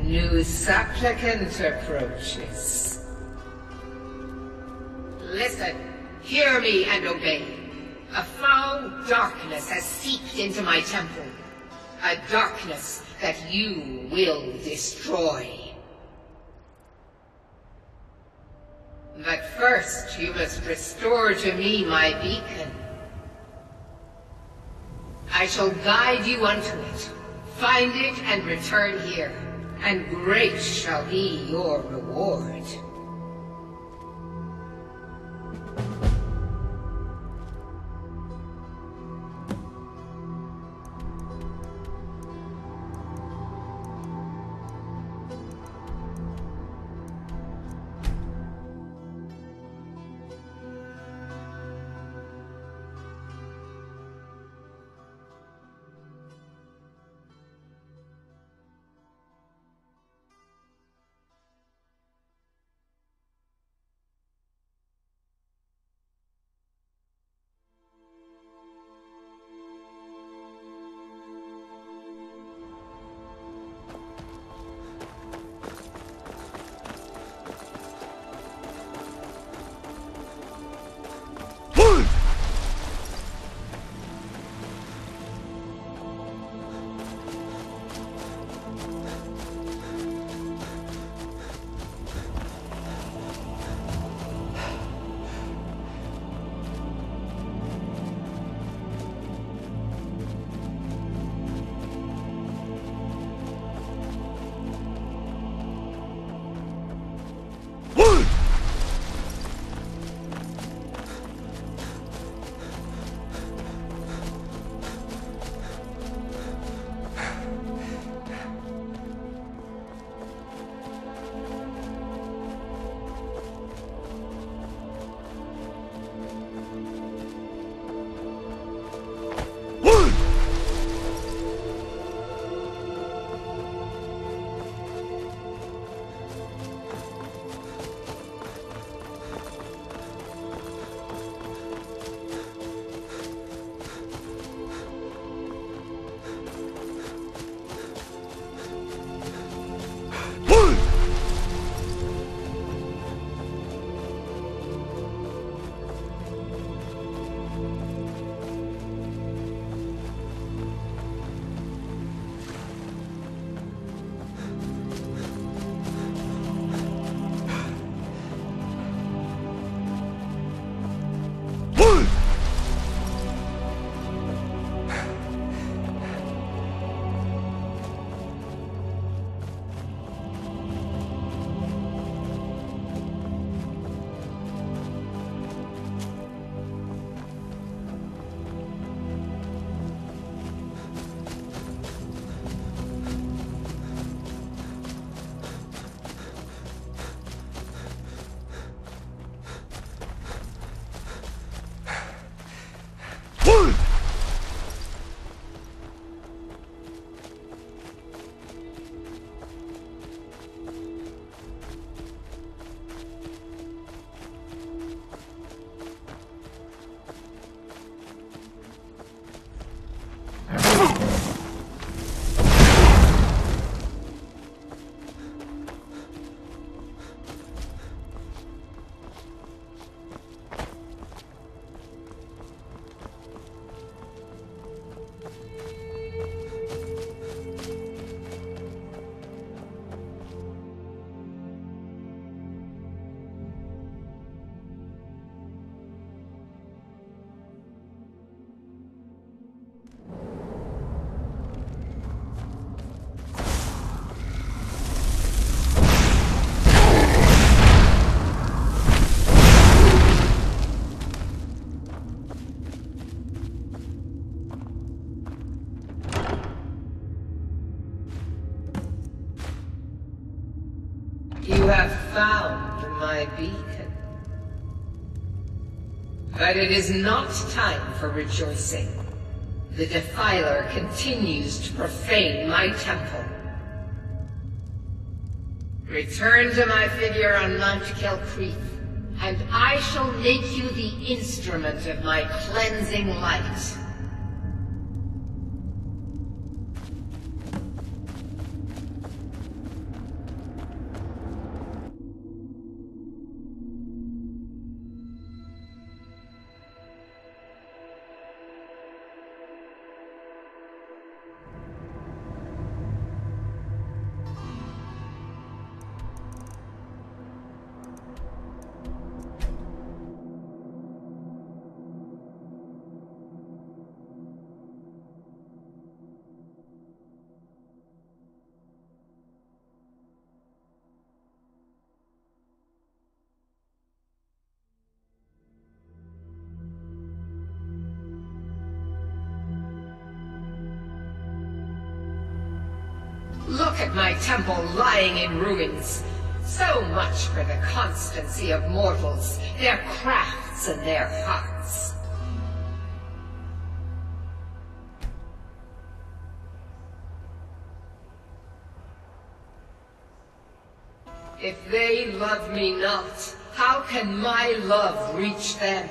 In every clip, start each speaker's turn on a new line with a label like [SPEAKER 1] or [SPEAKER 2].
[SPEAKER 1] New supplicant approaches. Listen, hear me and obey. A foul darkness has seeped into my temple. A darkness that you will destroy. But first, you must restore to me my beacon. I shall guide you unto it. Find it and return here, and great shall be your reward. You have found my beacon. But it is not time for rejoicing. The Defiler continues to profane my temple. Return to my figure on Mount Kelcreath, and I shall make you the instrument of my cleansing light. Look at my temple lying in ruins. So much for the constancy of mortals, their crafts and their hearts. If they love me not, how can my love reach them?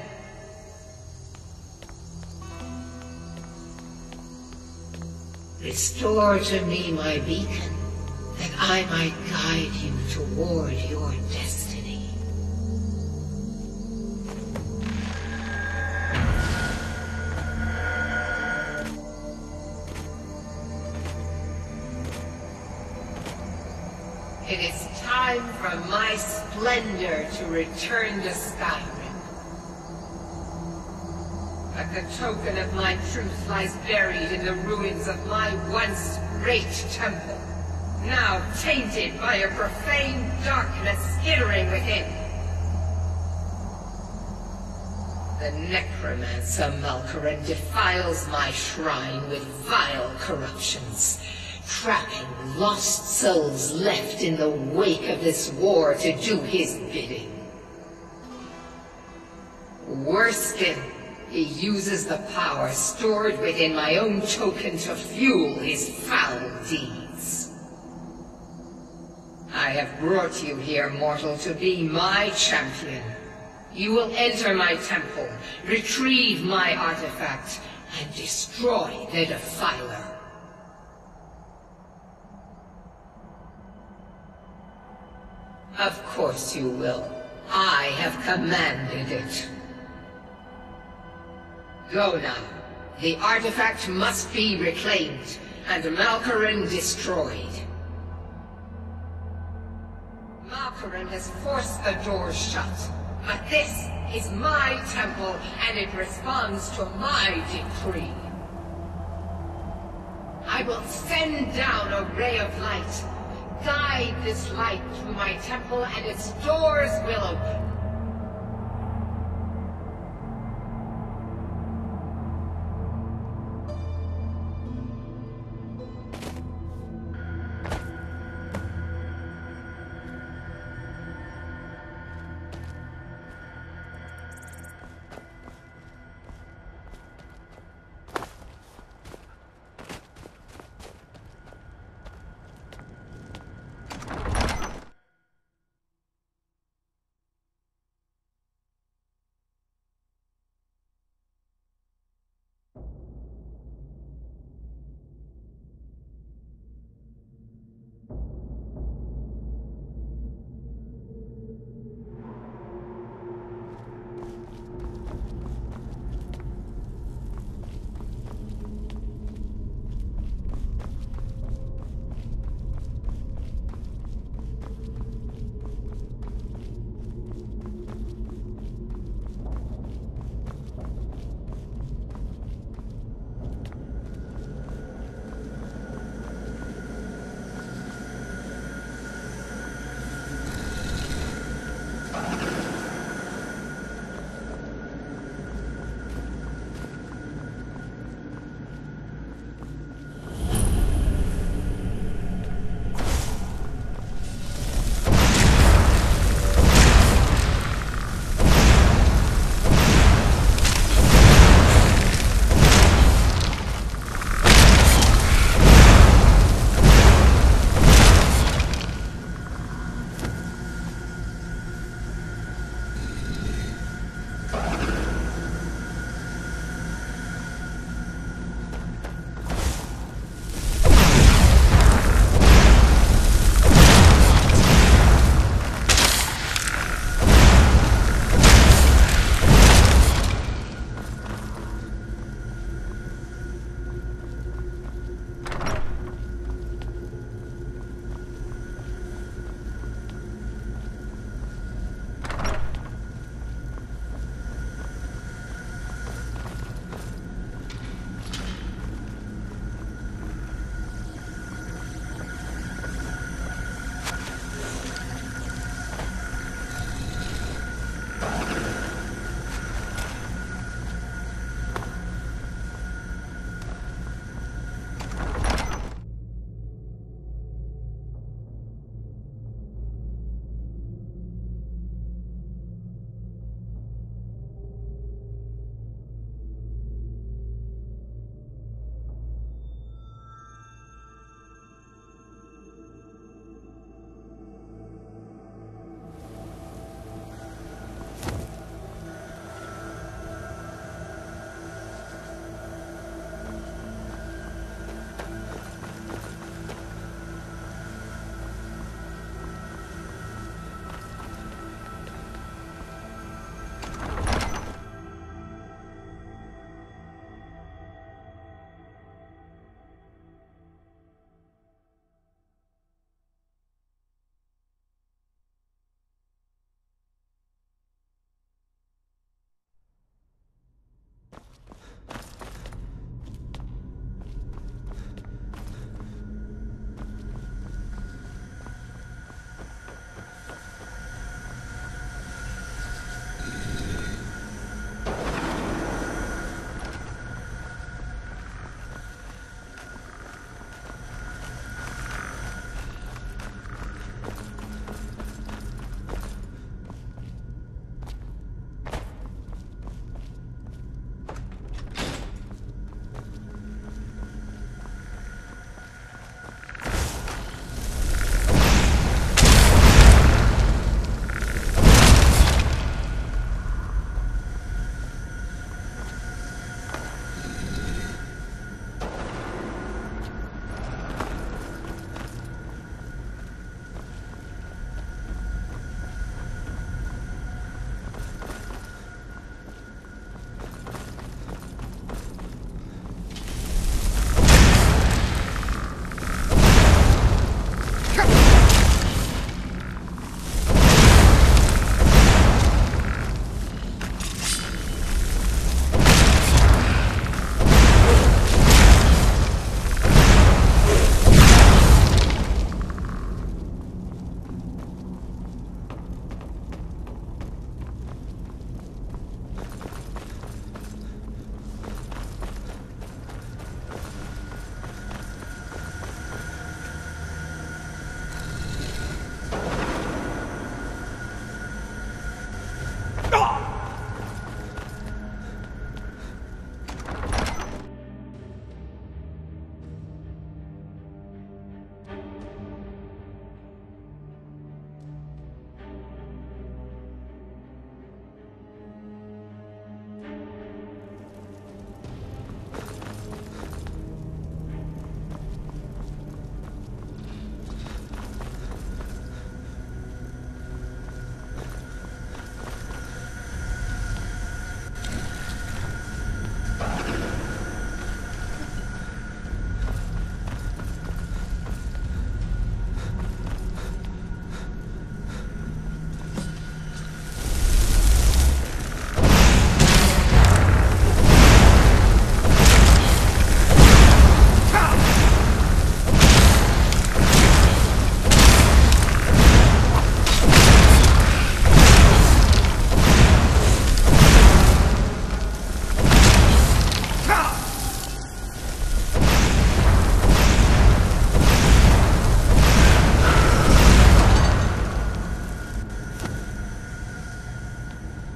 [SPEAKER 1] Restore to me my beacon, that I might guide you toward your destiny. It is time for my splendor to return to Skyrim. But the token of my truth lies buried in the ruins of my once great temple, now tainted by a profane darkness skittering within. The necromancer Malkoran defiles my shrine with vile corruptions, trapping lost souls left in the wake of this war to do his bidding. Worse still, he uses the power stored within my own token to fuel his foul deeds. I have brought you here, mortal, to be my champion. You will enter my temple, retrieve my artifact, and destroy the Defiler. Of course you will. I have commanded it. Go now. The artifact must be reclaimed, and Malkoran destroyed. Malkoran has forced the doors shut, but this is my temple, and it responds to my decree. I will send down a ray of light. Guide this light through my temple, and its doors will open.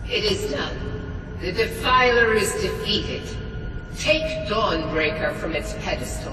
[SPEAKER 1] It is done. The Defiler is defeated. Take Dawnbreaker from its pedestal.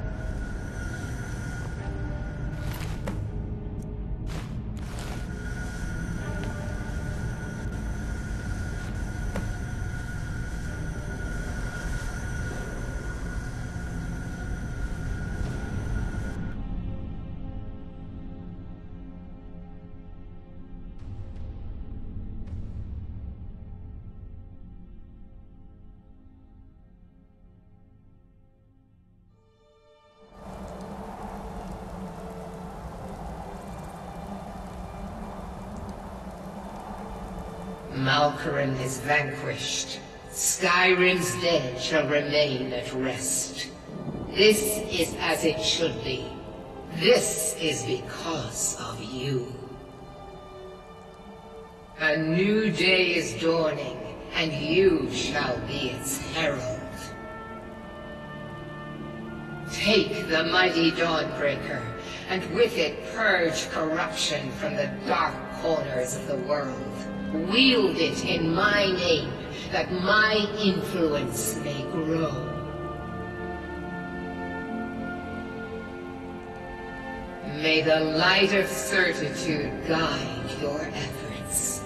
[SPEAKER 1] Malkoran is vanquished. Skyrim's dead shall remain at rest. This is as it should be. This is because of you. A new day is dawning, and you shall be its herald. Take the mighty Dawnbreaker, and with it purge corruption from the dark corners of the world. Wield it in my name, that my influence may grow. May the light of certitude guide your efforts.